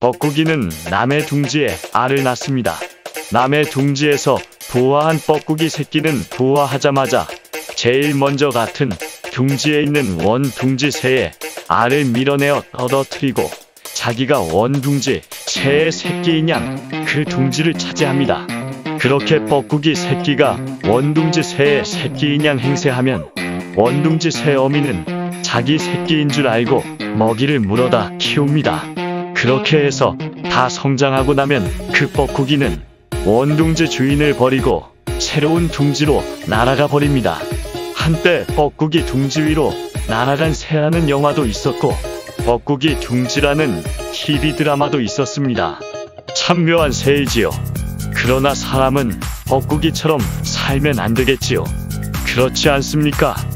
뻐꾸기는 남의 둥지에 알을 낳습니다. 남의 둥지에서 부화한 뻐꾸기 새끼는 부화하자마자 제일 먼저 같은 둥지에 있는 원둥지 새의 알을 밀어내어 떨어뜨리고 자기가 원둥지 새의 새끼인 양 그 둥지를 차지합니다. 그렇게 뻐꾸기 새끼가 원둥지 새의 새끼인 양 행세하면 원둥지 새 어미는 자기 새끼인 줄 알고 먹이를 물어다 키웁니다. 그렇게 해서 다 성장하고 나면 그 뻐꾸기는 원둥지 주인을 버리고 새로운 둥지로 날아가 버립니다. 한때 뻐꾸기 둥지 위로 날아간 새라는 영화도 있었고 뻐꾸기 둥지라는 TV 드라마도 있었습니다. 참 묘한 새이지요. 그러나 사람은 뻐꾸기처럼 살면 안 되겠지요. 그렇지 않습니까?